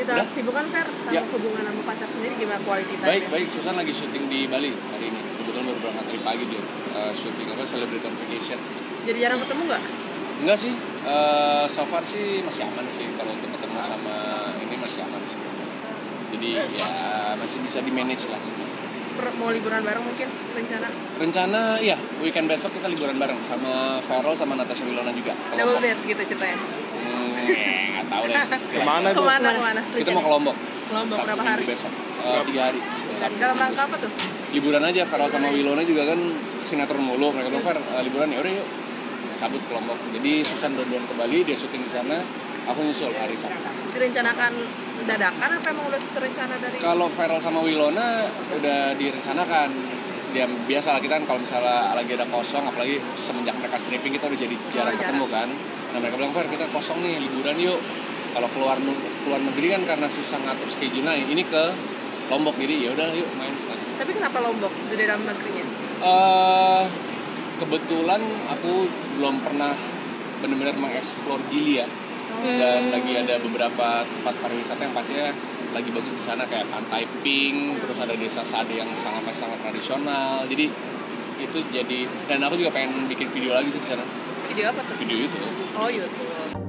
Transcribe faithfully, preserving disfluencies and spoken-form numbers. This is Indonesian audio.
kita Udah? kesibukan Fer, sama Ya. hubungan sama pacar sendiri gimana quality time? Baik, baik. Susan lagi syuting di Bali hari ini. Kebetulan baru berangkat dari pagi dia. Uh, syuting apa? Celebrity on Vacation. Jadi jarang ketemu nggak? Enggak sih. Uh, so far sih masih aman sih. Kalau untuk ketemu sama ini masih aman sih. Jadi ya masih bisa di manage lah. Per, mau liburan bareng mungkin rencana? Rencana ya weekend besok kita liburan bareng sama Feral sama Natasha Wilona juga. Double date gitu ceritanya? Hmm, nggak tahu deh. Kemana bu? Kemana kemana? Kita mau ke Lombok. Lombok Sabtu berapa Minggu hari? besok. Uh, tiga hari. Sabtu, Dalam Minggu, rangka besok. apa tuh? Liburan aja. Feral sama Wilona juga kan sinetron mulu. Mereka bilang Fer uh, liburan ya udah yuk cabut ke Lombok. Jadi Susan duluan ke Bali, dia syuting di sana. Aku nyusul hari Sabtu. Direncanakan dadakan apa emang udah terencana dari? Kalau Feral sama Wilona udah direncanakan. Dia biasa lah kita kan kalau misalnya lagi ada kosong, apalagi semenjak mereka stripping kita udah jadi jarang Oh, ketemu kan. Nah mereka bilang Fer kita kosong nih liburan yuk. Kalau keluar keluar negeri kan karena susah ngatur schedule. Nah ini ke Lombok jadi ya udah yuk main ke sana. Tapi kenapa Lombok dari dalam negerinya? Uh, kebetulan aku belum pernah benar-benar mengeksplor Gili ya. Dan lagi ada beberapa tempat pariwisata yang pastinya lagi bagus di sana kayak Pantai Pink, terus ada Desa Sade yang sangat sangat tradisional. Jadi itu jadi dan aku juga pengen bikin video lagi sih di sana. Video apa tuh? Video itu. Oh YouTube.